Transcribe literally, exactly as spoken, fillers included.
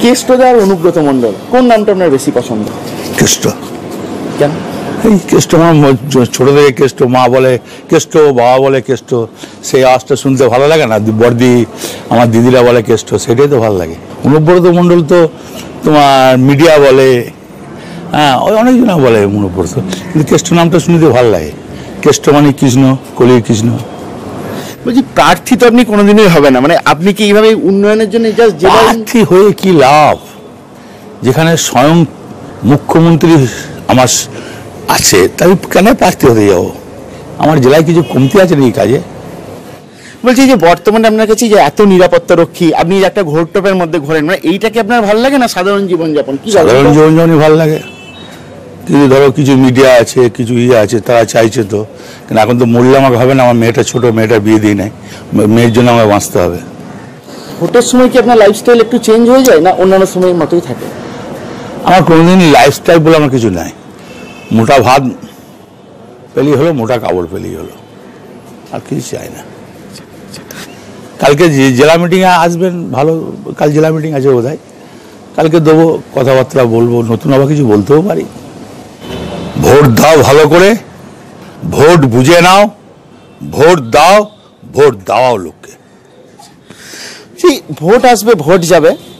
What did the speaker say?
কেষ্টদা আর অনুব্রত মণ্ডল কোন নামটা আপনার বেশি পছন্দ? কেষ্ট। কেন? এই কেষ্ট আমার ছোট থেকে কেষ্ট, মা বলে কেষ্ট, বাবা বলে কেষ্ট, সেই আওয়াজটা শুনতে ভালো লাগে না? বর্দি আমার দিদিরা বলে কেষ্ট, সেটাই তো ভালো লাগে। অনুব্রত মণ্ডল তো তোমার মিডিয়া বলে, হ্যাঁ ওই অনেকজনা বলে অনুব্রত, কিন্তু কেষ্ট নামটা শুনতে ভালো লাগে। কেষ্ট মানে কৃষ্ণ, কলির কৃষ্ণ। বলছি প্রার্থী তো আপনি কোনোদিনই হবে না, মানে আপনি কি এইভাবে উন্নয়নের জন্য জাস্ট প্রার্থী হয়ে কি লাভ, যেখানে স্বয়ং মুখ্যমন্ত্রী আমার আছে, তাই কেন প্রার্থী হতে যাবো? আমার জেলায় কিছু কমতি আছে নাকি কাজে? বলছি যে বর্তমানে আপনার কাছে যে এত নিরাপত্তা রক্ষী, আপনি একটা ঘোরটোপের মধ্যে ঘোরেন, মানে এইটা কি আপনার ভালো লাগে না? সাধারণ জীবনযাপন কি? সাধারণ জীবনযাপনই ভালো লাগে, কিন্তু ধরো কিছু মিডিয়া আছে, কিছু ইয়ে আছে, তারা চাইছে তো, কিন্তু এখন তো মরলে আমাকে হবে না, আমার মেয়েটা ছোট, মেয়েটা বিয়ে দিই নাই, মেয়ের জন্য আমাকে বাঁচতে হবে। ভোটের সময় কি আপনার লাইফস্টাইল একটু চেঞ্জ হয়ে যায় না অন্যান্য সময়ের মতোই থাকে? আমার কোনোদিন লাইফস্টাইল বলে আমার কিছু নাই। মোটা ভাত পেলেই হলো, মোটা কাপড় পেলেই হলো, আর কিছু চাই না। কালকে জেলা মিটিংয়ে আসবেন, ভালো, কাল জেলা মিটিং আছে বোধ হয়, কালকে দেবো, কথাবার্তা বলবো, নতুন আবার কিছু বলতেও পারি। ভোট দাও ভালো করে, ভোট বুঝে নাও, ভোট দাও, ভোট দাও লোককে। ভোট আসবে, ভোট যাবে,